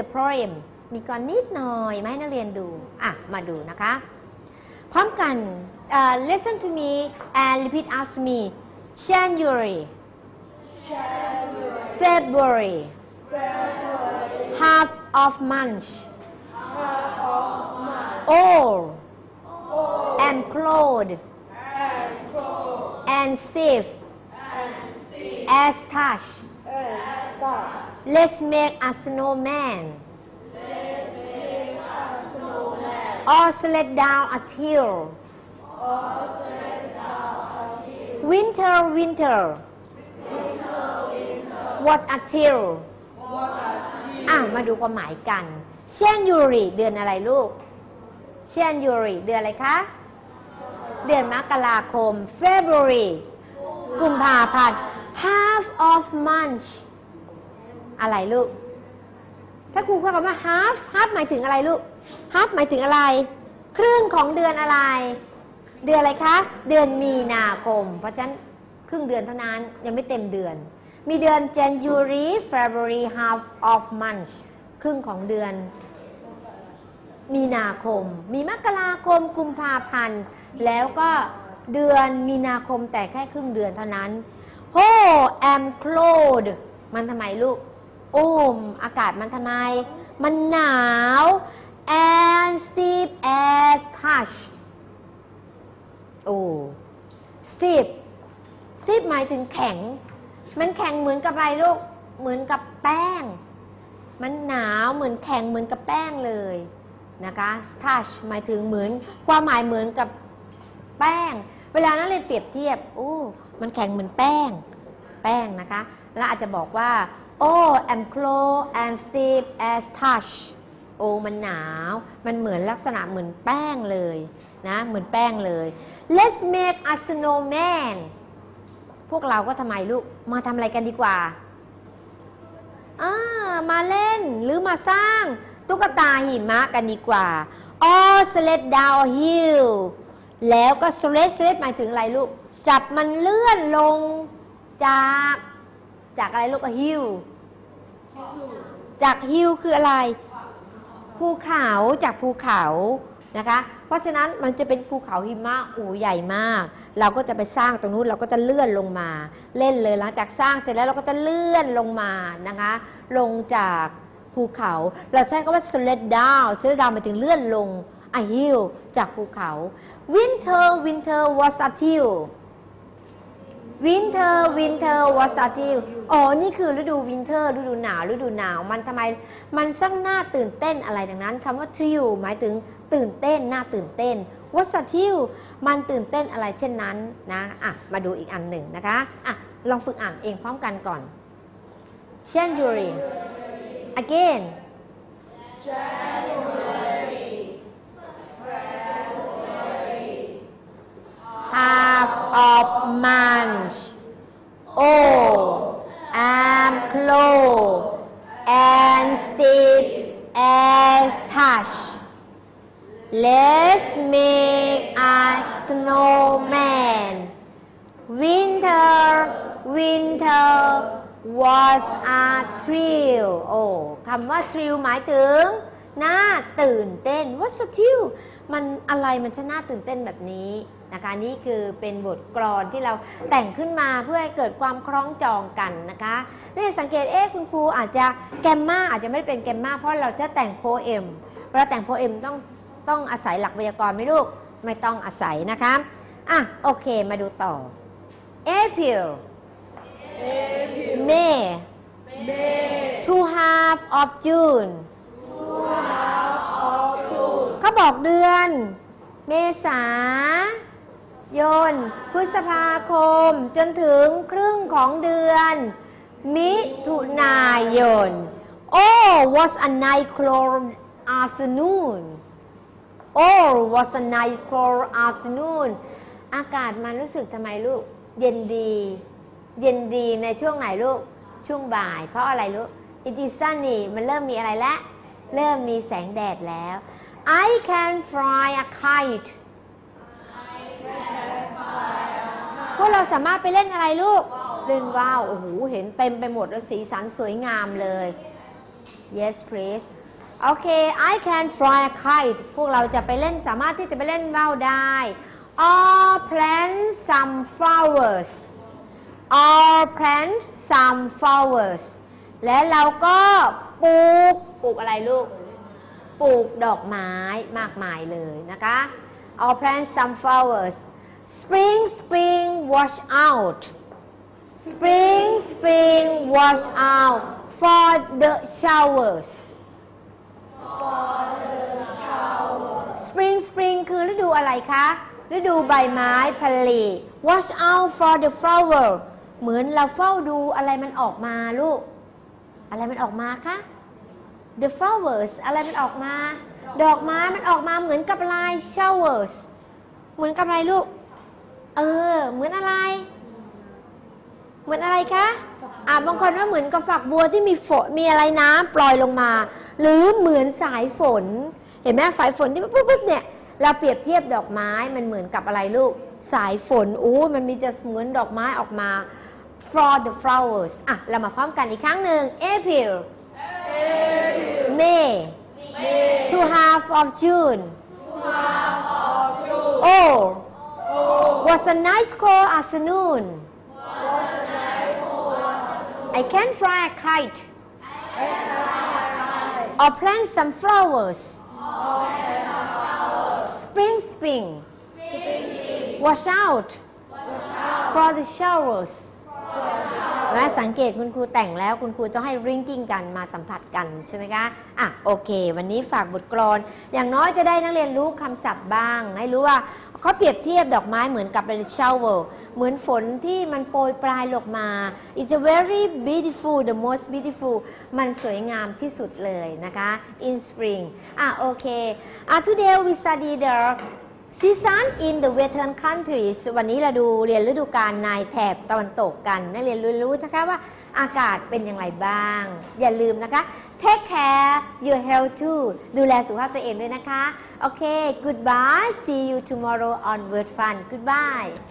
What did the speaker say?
poem มีกรนิดหน่อยมาให้นักเรียนดูมาดูนะคะพร้อมกันlisten to me and repeat after me January February half of March old and cold and stiff as touch let's make a snowman or sled down a hill winter what a hill มาดูความหมายกัน January เดือนอะไรลูก January เดือนอะไรคะเดือนมกราคม February กุมภาพันธ์ half of March อะไรลูกถ้าครูพูดคำว่า half หมายถึงอะไรลูก half หมายถึงอะไรครึ่งของเดือนอะไรเดือนอะไรคะเดือนมีนาคมเพราะฉะนั้นครึ่งเดือนเท่านั้นยังไม่เต็มเดือนมีเดือน January February half of March ครึ่งของเดือนมีนาคมมีมกราคมกุมภาพันธ์แล้วก็เดือนมีนาคมแต่แค่ครึ่งเดือนเท่านั้น Oh am cold มันทำไมลูกโอ้อากาศมันทำไมมันหนาว and stiff as touch โอ้ stiff หมายถึงแข็งมันแข็งเหมือนกับอะไรลูกเหมือนกับแป้งมันหนาวเหมือนแข็งเหมือนกับแป้งเลยนะคะ touch หมายถึงเหมือนความหมายเหมือนกับแป้งเวลานั้นเลยเปรียบเทียบมันแข็งเหมือนแป้งนะคะแล้วอาจจะบอกว่า I'm cold and stiff as touch มันหนาวมันเหมือนลักษณะเหมือนแป้งเลยนะเหมือนแป้งเลย Let's make a snowman พวกเราก็ทำไมลูกมาทำอะไรกันดีกว่ามาเล่นหรือมาสร้างตุ๊กตาหิมะกันดีกว่า or sled down hill แล้วก็ sled หมายถึงอะไรลูกจับมันเลื่อนลงจากอะไรลูกhill จาก hill คืออะไรภูเขาจากภูเขานะคะเพราะฉะนั้นมันจะเป็นภูเขาหิมะใหญ่มากเราก็จะไปสร้างตรงนู้นเราก็จะเลื่อนลงมาเล่นเลยหลังจากสร้างเสร็จแล้วเราก็จะเลื่อนลงมานะคะลงจากภูเขาเราใช้คำว่า sled down หมายถึงเลื่อนลงa hill จากภูเขา winter was a hill winter was a hill นี่คือฤดู winter ฤดูหนาวมันทำไมมันสร้างน่าตื่นเต้นอะไรดังนั้นคำว่า thrill หมายถึงตื่นเต้นน่าตื่นเต้น was a hill มันตื่นเต้นอะไรเช่นนั้นนะมาดูอีกอันหนึ่งนะคะลองฝึกอ่านเองพร้อมกันก่อน January again half of March I'm cold and stiff as touch let's make a snowman winter was a thrill คำว่า thrill หมายถึงน่าตื่นเต้น what's a thrill มันอะไรมันจะน่าตื่นเต้นแบบนี้นะคะนี่คือเป็นบทกลอนที่เราแต่งขึ้นมาเพื่อให้เกิดความคล้องจองกันนะคะนี่สังเกตคุณครูอาจจะแกมมาอาจจะไม่ได้เป็นแกมมาเพราะเราจะแต่งโพเอมเวลาแต่งโพเอมต้องอาศัยหลักไวยากรณ์ไหมลูกไม่ต้องอาศัยนะคะโอเคมาดูต่อ April May two half of June เขาบอกเดือนเมษายนพฤษภาคมจนถึงครึ่งของเดือนมิถุนายน was a nice cold afternoon was a nice cold afternoon อากาศมันรู้สึกทำไมลูกเย็นดีในช่วงไหนลูกช่วงบ่ายเพราะอะไรลูก it is sunny มันเริ่มมีอะไรแล้วเริ่มมีแสงแดดแล้ว I can fly a kite พวกเราสามารถไปเล่นอะไรลูกเล่นว่าวเห็นเต็มไปหมดแล้วสีสันสวยงามเลย yes please โอเค I can fly a kite พวกเราจะไปเล่นสามารถที่จะไปเล่นว่าวได้ or plant some flowers or plant some flowers และเราก็ปลูกอะไรลูกปลูกดอกไม้มากมายเลยนะคะ or plant some flowers spring spring wash out spring spring wash out for the showers spring spring คือฤดูอะไรคะฤดูใบไม้ผลิ watch out for the flower เหมือนเราเฝ้าดูอะไรมันออกมาลูกอะไรมันออกมาคะ the flowers อะไรมันออกมาดอกไม้มันออกมาเหมือนกับอะไร showers เหมือนกับอะไรลูกเหมือนอะไรเหมือนอะไรคะบางคนว่าเหมือนกับฝักบัวที่มีฝนมีอะไรน้ำปล่อยลงมาหรือเหมือนสายฝนเห็นไหมสายฝนที่ปุ๊บเนี่ยเราเปรียบเทียบดอกไม้มันเหมือนกับอะไรลูกสายฝนมันมีจะเหมือนดอกไม้ออกมา for the flowers เรามาพร้อมกันอีกครั้งหนึ่ง April May to half of June was a nice cold afternoon I can fly a kite or plant some flowers spring spring watch out for the showers และสังเกตคุณครูแต่งแล้วคุณครูต้องให้ ringing กันมาสัมผัสกันใช่ไหมคะโอเควันนี้ฝากบทกลอนอย่างน้อยจะได้นักเรียนรู้คำศัพท์บ้างให้รู้ว่าเขาเปรียบเทียบดอกไม้เหมือนกับ the shower เหมือนฝนที่มันโปรยปลายลงมา it's a very beautiful the most beautiful มันสวยงามที่สุดเลยนะคะ in spring โอเคtoday we study the season in the western countries วันนี้เราเรียนฤดูกาลในแถบตะวันตกกันนักเรียนรู้นะคะว่าอากาศเป็นอย่างไรบ้างอย่าลืมนะคะ take care your health too ดูแลสุขภาพตัวเองด้วยนะคะโอเค goodbye see you tomorrow on Word Fun goodbye